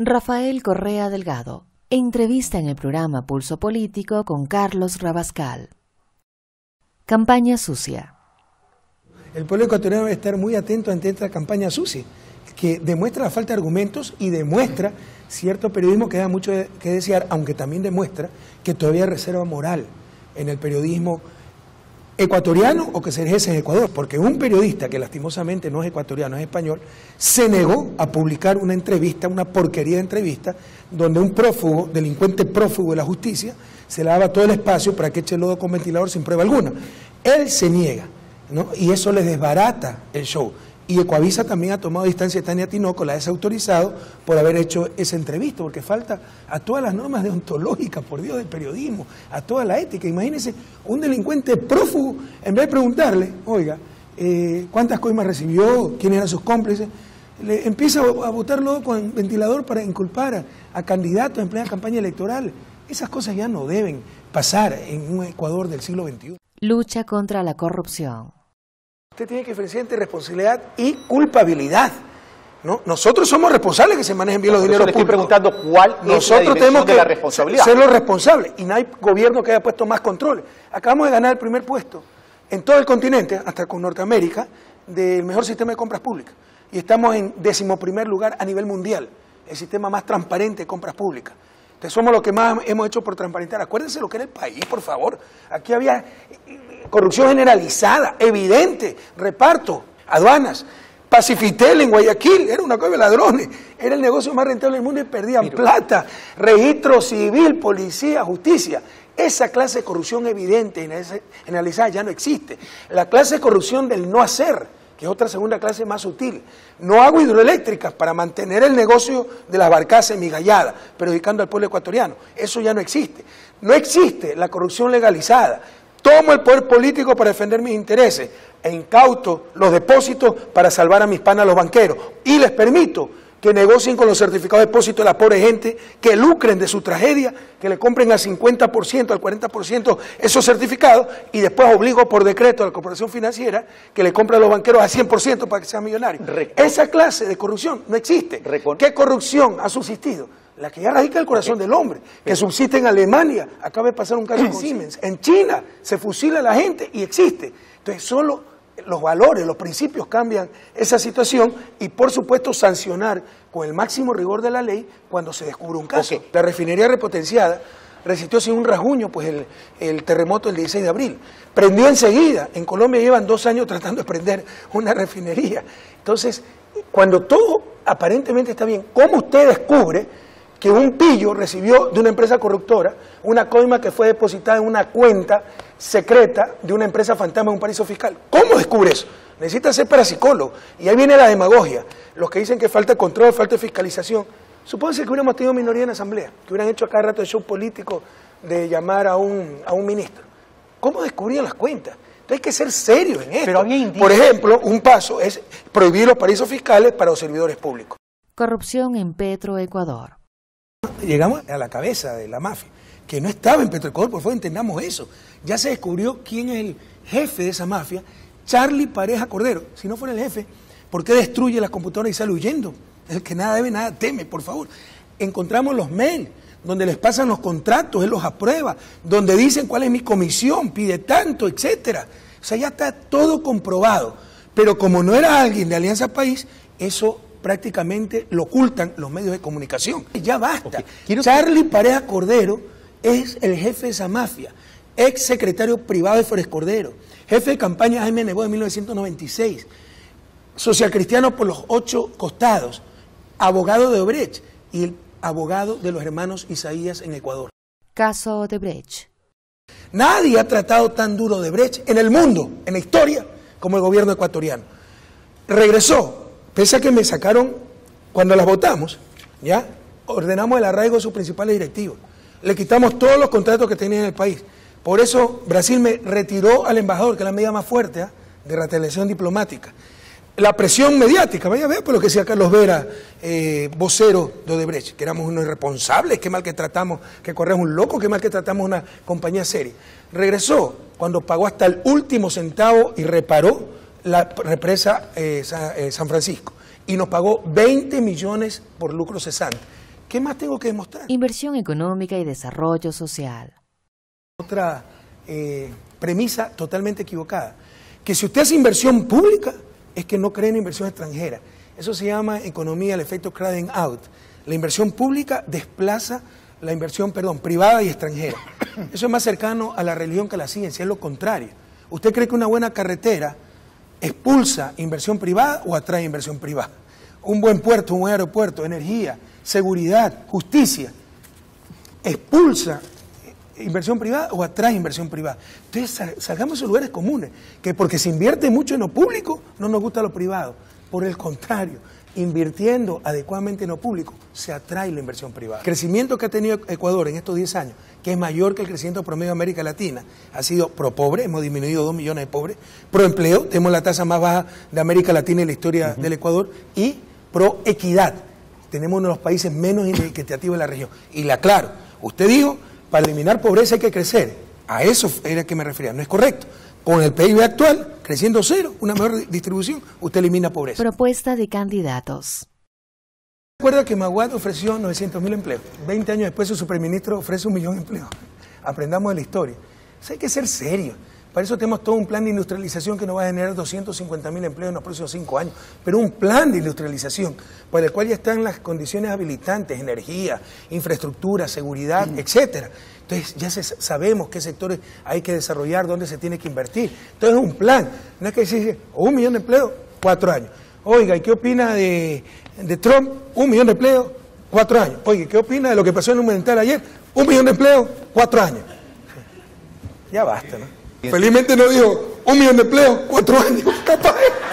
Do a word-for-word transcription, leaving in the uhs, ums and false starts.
Rafael Correa Delgado, entrevista en el programa Pulso Político con Carlos Rabascal. Campaña sucia. El pueblo ecuatoriano debe estar muy atento ante esta campaña sucia, que demuestra la falta de argumentos y demuestra cierto periodismo que da mucho que desear, aunque también demuestra que todavía hay reserva moral en el periodismo ecuatoriano o que se ejerce en Ecuador, porque un periodista que lastimosamente no es ecuatoriano, es español, se negó a publicar una entrevista, una porquería de entrevista, donde un prófugo, delincuente prófugo de la justicia, se le daba todo el espacio para que eche lodo con ventilador sin prueba alguna. Él se niega, ¿no? Y eso le desbarata el show. Y Ecuavisa también ha tomado distancia de Tania Tinoco, la ha desautorizado por haber hecho esa entrevista, porque falta a todas las normas deontológicas, por Dios, del periodismo, a toda la ética. Imagínense, un delincuente prófugo, en vez de preguntarle, oiga, eh, ¿cuántas coimas recibió? ¿Quiénes eran sus cómplices? Le empieza a botarlo con ventilador para inculpar a, a candidatos en plena campaña electoral. Esas cosas ya no deben pasar en un Ecuador del siglo veintiuno. Lucha contra la corrupción. Usted tiene que diferenciar entre responsabilidad y culpabilidad, ¿no? Nosotros somos responsables de que se manejen bien los dineros públicos. Estoy preguntando cuál es Nosotros la tenemos que de la responsabilidad. ser los responsables y no hay gobierno que haya puesto más controles. Acabamos de ganar el primer puesto en todo el continente, hasta con Norteamérica, del mejor sistema de compras públicas. Y estamos en decimoprimer lugar a nivel mundial, el sistema más transparente de compras públicas. Entonces somos los que más hemos hecho por transparentar. Acuérdense lo que era el país, por favor. Aquí había corrupción generalizada, evidente, reparto, aduanas, Pacifitel en Guayaquil, era una cosa de ladrones, era el negocio más rentable del mundo y perdían Miro. plata, registro civil, policía, justicia. Esa clase de corrupción evidente y generalizada ya no existe. La clase de corrupción del no hacer, que es otra segunda clase más sutil. No hago hidroeléctricas para mantener el negocio de las barcazas emigalladas, perjudicando al pueblo ecuatoriano. Eso ya no existe. No existe la corrupción legalizada. Tomo el poder político para defender mis intereses e incauto los depósitos para salvar a mis panas los banqueros. Y les permito que negocien con los certificados de depósito de la pobre gente, que lucren de su tragedia, que le compren al cincuenta por ciento, al cuarenta por ciento esos certificados y después obligo por decreto a la corporación financiera que le compre a los banqueros al cien por ciento para que sean millonarios. Recon Esa clase de corrupción no existe. Recon ¿Qué corrupción ha subsistido? La que ya radica el corazón okay. del hombre, que subsiste en Alemania, acaba de pasar un caso con Siemens, en China se fusila a la gente y existe. Entonces solo los valores, los principios cambian esa situación y por supuesto sancionar con el máximo rigor de la ley cuando se descubre un caso. Okay. La refinería repotenciada resistió sin un rasguño pues el, el terremoto del dieciséis de abril, prendió enseguida. En Colombia llevan dos años tratando de prender una refinería. Entonces, cuando todo aparentemente está bien, ¿cómo usted descubre que un pillo recibió de una empresa corruptora una coima que fue depositada en una cuenta secreta de una empresa fantasma en un paraíso fiscal? ¿Cómo descubre eso? Necesita ser parapsicólogo. Y ahí viene la demagogia. Los que dicen que falta control, falta fiscalización. Supónganse que hubiéramos tenido minoría en la asamblea, que hubieran hecho a cada rato el show político de llamar a un, a un ministro. ¿Cómo descubrían las cuentas? Entonces hay que ser serio en esto. Pero Por ejemplo, un paso es prohibir los paraísos fiscales para los servidores públicos. Corrupción en Petroecuador. Llegamos a la cabeza de la mafia, que no estaba en Petroecuador, por favor entendamos eso. Ya se descubrió quién es el jefe de esa mafia, Charlie Pareja Cordero. Si no fuera el jefe, ¿por qué destruye las computadoras y sale huyendo? El que nada debe, nada teme, por favor. Encontramos los mails, donde les pasan los contratos, él los aprueba, donde dicen cuál es mi comisión, pide tanto, etcétera. O sea, ya está todo comprobado. Pero como no era alguien de Alianza País, eso prácticamente lo ocultan los medios de comunicación. Ya basta. Okay. Charlie Pareja Cordero es el jefe de esa mafia, ex secretario privado de Flores Cordero, jefe de campaña Jaime Nebot en mil novecientos noventa y seis, socialcristiano por los ocho costados, abogado de Odebrecht y el abogado de los hermanos Isaías en Ecuador. Caso Odebrecht. Nadie ha tratado tan duro Odebrecht en el mundo, en la historia, como el gobierno ecuatoriano. Regresó. Pese a que me sacaron, cuando las votamos, ya ordenamos el arraigo de sus principales directivos. Le quitamos todos los contratos que tenía en el país. Por eso Brasil me retiró al embajador, que es la medida más fuerte ¿eh? de retaliación diplomática. La presión mediática, vaya a ver por lo que decía Carlos Vera, eh, vocero de Odebrecht, que éramos unos irresponsables, qué mal que tratamos, que corremos un loco, qué mal que tratamos una compañía seria. Regresó cuando pagó hasta el último centavo y reparó la represa eh, San, eh, San Francisco y nos pagó veinte millones por lucro cesante. ¿Qué más tengo que demostrar? Inversión económica y desarrollo social. Otra eh, premisa totalmente equivocada, que si usted hace inversión pública, es que no cree en inversión extranjera. Eso se llama economía, el efecto crowding out. La inversión pública desplaza la inversión, perdón, privada y extranjera. Eso es más cercano a la religión que a la ciencia, es lo contrario. ¿Usted cree que una buena carretera expulsa inversión privada o atrae inversión privada? Un buen puerto, un buen aeropuerto, energía, seguridad, justicia, ¿expulsa inversión privada o atrae inversión privada? Entonces salgamos de esos lugares comunes, que porque se invierte mucho en lo público, no nos gusta lo privado. Por el contrario, invirtiendo adecuadamente en lo público, se atrae la inversión privada. El crecimiento que ha tenido Ecuador en estos diez años, que es mayor que el crecimiento promedio de América Latina, ha sido pro pobre, hemos disminuido dos millones de pobres, pro empleo, tenemos la tasa más baja de América Latina en la historia uh-huh. del Ecuador, y pro equidad, tenemos uno de los países menos inequitativos de la región. Y le aclaro, usted dijo, para eliminar pobreza hay que crecer, a eso era que me refería, no es correcto. Con el P I B actual, creciendo cero, una mejor distribución, usted elimina pobreza. Propuesta de candidatos. Recuerda que Maguad ofreció novecientos mil empleos. veinte años después su superministro ofrece un millón de empleos. Aprendamos de la historia. O sea, hay que ser serios. Para eso tenemos todo un plan de industrialización que nos va a generar doscientos cincuenta mil empleos en los próximos cinco años. Pero un plan de industrialización para el cual ya están las condiciones habilitantes, energía, infraestructura, seguridad, mm. etcétera. Entonces ya se, sabemos qué sectores hay que desarrollar, dónde se tiene que invertir. Entonces es un plan. No es que se dice, un millón de empleos, cuatro años. Oiga, ¿y qué opina de, de Trump? Un millón de empleos, cuatro años. Oiga, ¿qué opina de lo que pasó en el Monumental ayer? Un millón de empleos, cuatro años. Ya basta, ¿no? Felizmente no dijo un millón de empleos, cuatro años, capaz.